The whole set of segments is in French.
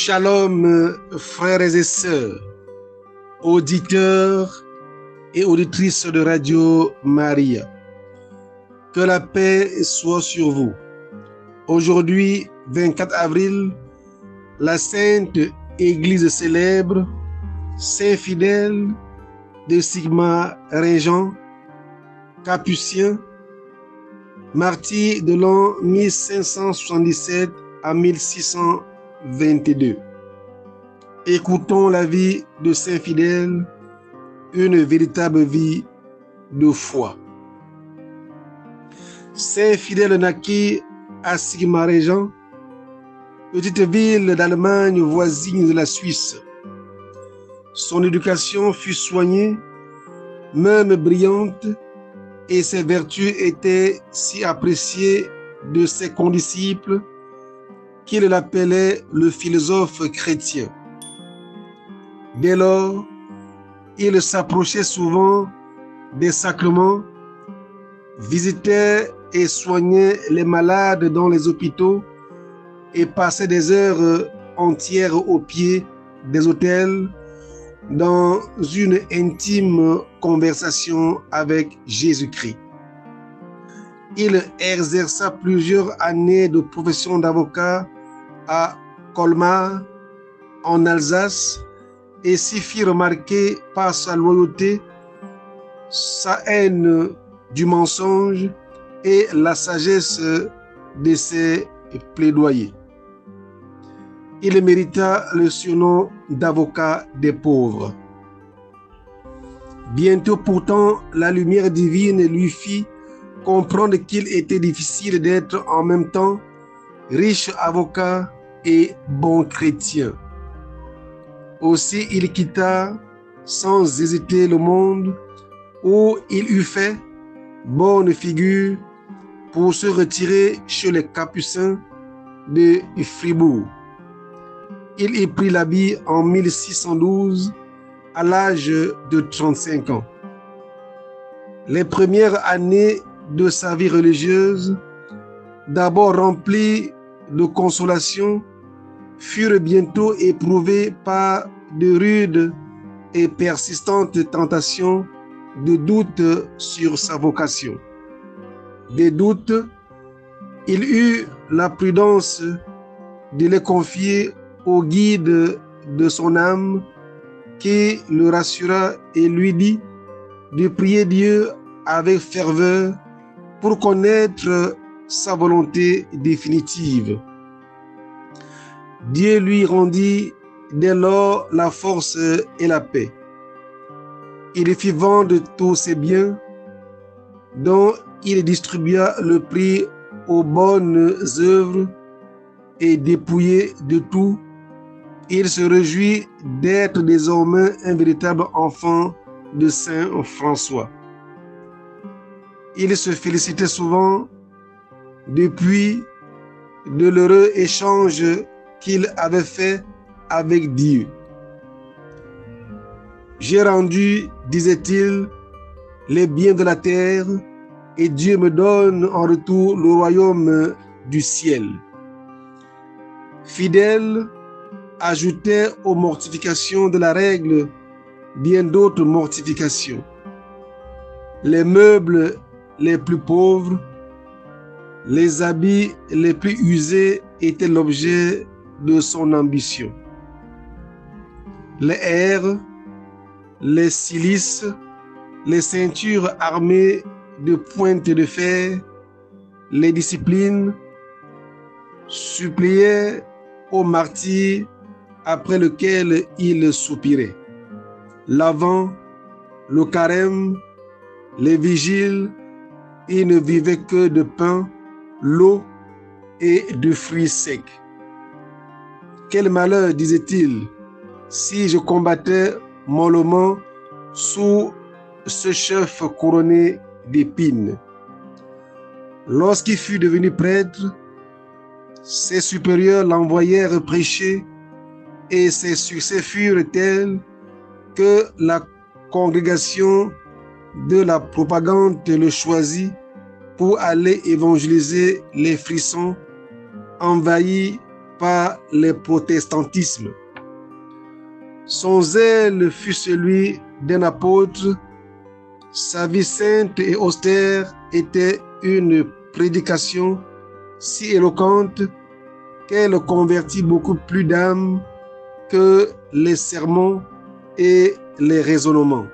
Shalom, frères et sœurs, auditeurs et auditrices de Radio Maria. Que la paix soit sur vous. Aujourd'hui, 24 avril, la Sainte Église célèbre Saint Fidèle de Sigma Régent, capucien, martyr de l'an 1577 à 1622. Écoutons la vie de Saint Fidèle, une véritable vie de foi. Saint Fidèle naquit à Sigmaringen, petite ville d'Allemagne voisine de la Suisse. Son éducation fut soignée, même brillante, et ses vertus étaient si appréciées de ses condisciples qu'il l'appelait le philosophe chrétien. Dès lors, il s'approchait souvent des sacrements, visitait et soignait les malades dans les hôpitaux et passait des heures entières au pied des autels dans une intime conversation avec Jésus-Christ. Il exerça plusieurs années de profession d'avocat à Colmar, en Alsace, et s'y fit remarquer par sa loyauté, sa haine du mensonge et la sagesse de ses plaidoyers. Il mérita le surnom d'avocat des pauvres. Bientôt pourtant, la lumière divine lui fit comprendre qu'il était difficile d'être en même temps riche avocat et bon chrétien. Aussi, il quitta sans hésiter le monde où il eut fait bonne figure pour se retirer chez les Capucins de Fribourg. Il y prit l'habit en 1612 à l'âge de 35 ans. Les premières années de sa vie religieuse, d'abord remplies de consolation, furent bientôt éprouvées par de rudes et persistantes tentations de doute sur sa vocation. Des doutes, il eut la prudence de les confier au guide de son âme qui le rassura et lui dit de prier Dieu avec ferveur pour connaître sa volonté définitive. Dieu lui rendit dès lors la force et la paix. Il fit vendre tous ses biens, dont il distribua le prix aux bonnes œuvres, et dépouillé de tout, il se réjouit d'être désormais un véritable enfant de Saint François. Il se félicitait souvent depuis de l'heureux échange qu'il avait fait avec Dieu. J'ai rendu, disait-il, les biens de la terre et Dieu me donne en retour le royaume du ciel. Fidèle ajoutait aux mortifications de la règle bien d'autres mortifications. Les meubles les plus pauvres, les habits les plus usés étaient l'objet de son ambition. Les airs, les cilices, les ceintures armées de pointes de fer, les disciplines, suppliaient au martyr après lequel il soupirait. L'Avent, le carême, les vigiles, il ne vivait que de pain, l'eau et de fruits secs. Quel malheur, disait-il, si je combattais mollement sous ce chef couronné d'épines. Lorsqu'il fut devenu prêtre, ses supérieurs l'envoyèrent prêcher et ses succès furent tels que la congrégation de la propagande le choisit pour aller évangéliser les frissons envahis par le protestantisme. Son zèle fut celui d'un apôtre. Sa vie sainte et austère était une prédication si éloquente qu'elle convertit beaucoup plus d'âmes que les sermons et les raisonnements.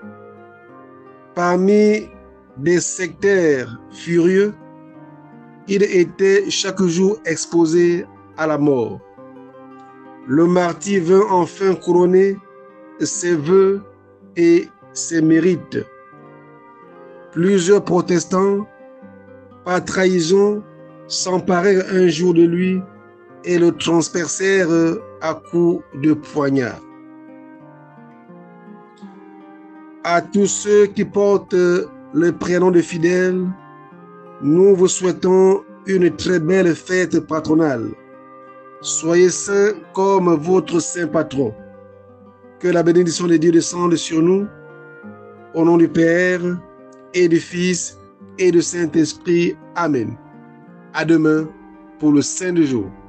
Parmi des sectaires furieux, il était chaque jour exposé à la mort. Le martyr vint enfin couronner ses vœux et ses mérites. Plusieurs protestants, par trahison, s'emparèrent un jour de lui et le transpercèrent à coups de poignard. À tous ceux qui portent le prénom de fidèles, nous vous souhaitons une très belle fête patronale. Soyez saints comme votre saint patron. Que la bénédiction de Dieu descende sur nous, au nom du Père et du Fils et du Saint-Esprit. Amen. À demain pour le Saint du jour.